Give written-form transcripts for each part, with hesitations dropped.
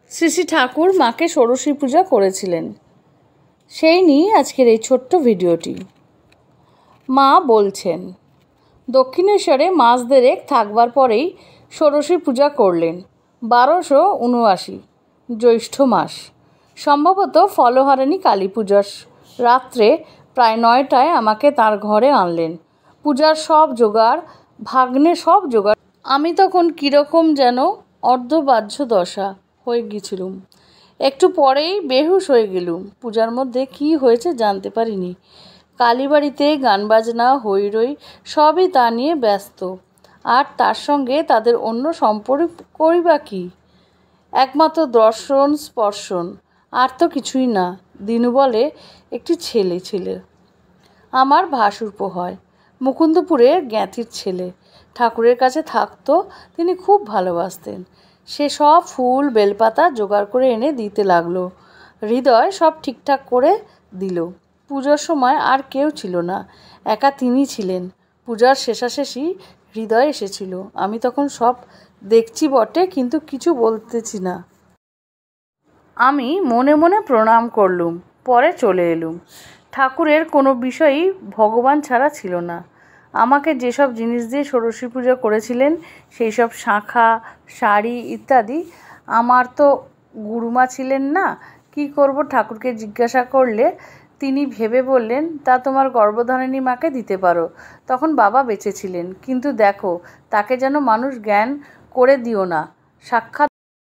শ্রী শ্রী ঠাকুর মাকে ষোড়শী পূজা করেছিলেন, সেই নিয়ে আজকের এই ছোট্ট ভিডিওটি। মা বলছেন, দক্ষিণেশ্বরে মাস দেড়েক থাকবার পরেই ষোড়শী পূজা করলেন। 1279 জ্যৈষ্ঠ মাস, সম্ভবত ফলহারিণী কালী পূজার রাত্রে প্রায় 9টায় আমাকে তার ঘরে আনলেন। পূজার সব জোগাড়, ভাগ্নে সব জোগাড়। আমি তখন কীরকম যেন অর্ধবাহ্য দশা হয়ে গিয়েছিলুম। একটু পরেই বেহুশ হয়ে গেলুম। পূজার মধ্যে কি হয়েছে জানতে পারিনি। কালীবাড়িতে গান বাজনা হইরই সবই তা নিয়ে ব্যস্ত, আর তার সঙ্গে তাদের অন্য সম্পর্কই বা কী? একমাত্র দর্শন স্পর্শন, আর তো কিছুই না। দিনু বলে একটি ছেলে ছিল, আমার ভাসুরপো হয়, মুকুন্দপুরের জ্ঞাতির ছেলে। ঠাকুরের কাছে থাকতো, তিনি খুব ভালোবাসতেন। সে সব ফুল বেলপাতা জোগাড় করে এনে দিতে লাগলো। হৃদয় সব ঠিকঠাক করে দিল। পুজোর সময় আর কেউ ছিল না, একা তিনি ছিলেন। পূজার শেষাশেষি হৃদয় এসেছিল। আমি তখন সব দেখছি বটে, কিন্তু কিছু বলতেছি না। আমি মনে মনে প্রণাম করলুম, পরে চলে এলুম। ঠাকুরের কোনো বিষয়ই ভগবান ছাড়া ছিল না। আমাকে যেসব জিনিস দিয়ে ষোড়শী পূজা করেছিলেন, সেই সব শাঁখা, শাড়ি ইত্যাদি, আমার তো গুরুমা ছিলেন না। কি করব ঠাকুরকে জিজ্ঞাসা করলে তিনি ভেবে বললেন, তা তোমার গর্ভধারিণী মাকে দিতে পারো। তখন বাবা বেঁচে ছিলেন। কিন্তু দেখো, তাকে যেন মানুষ জ্ঞান করে দিও না, সাক্ষাৎ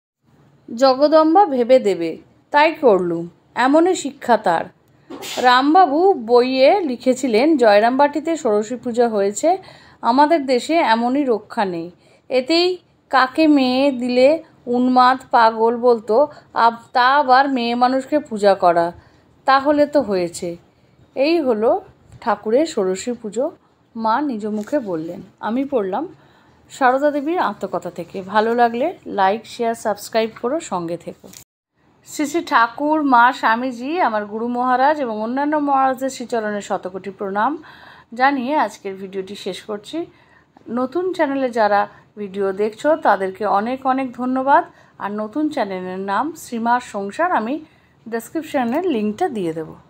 জগদম্বা ভেবে দেবে। তাই করলুম, এমনই শিক্ষা তার। রামবাবু বইয়ে লিখেছিলেন, জয়রামবাটিতে ষোড়শী পূজা হয়েছে। আমাদের দেশে এমনই রক্ষা নেই। এতেই কাকে মেয়ে দিলে উন্মাদ পাগল বলতো, তা আবার মেয়ে মানুষকে পূজা করা। তাহলে তো হয়েছে। এই হলো ঠাকুরের ষোড়শী পুজো, মা নিজ মুখে বললেন। আমি পড়লাম সারদা দেবীর আত্মকথা থেকে। ভালো লাগলে লাইক, শেয়ার, সাবস্ক্রাইব করো, সঙ্গে থেকো। শ্রী শ্রী ঠাকুর, মা, স্বামীজি, আমার গুরু মহারাজ এবং অন্যান্য মহারাজদের শ্রীচরণের শতকোটি প্রণাম জানিয়ে আজকের ভিডিওটি শেষ করছি। নতুন চ্যানেলে যারা ভিডিও দেখছো তাদেরকে অনেক অনেক ধন্যবাদ। আর নতুন চ্যানেলের নাম শ্রীমার সংসার, আমি ডেসক্রিপশনের লিঙ্কটা দিয়ে দেবো।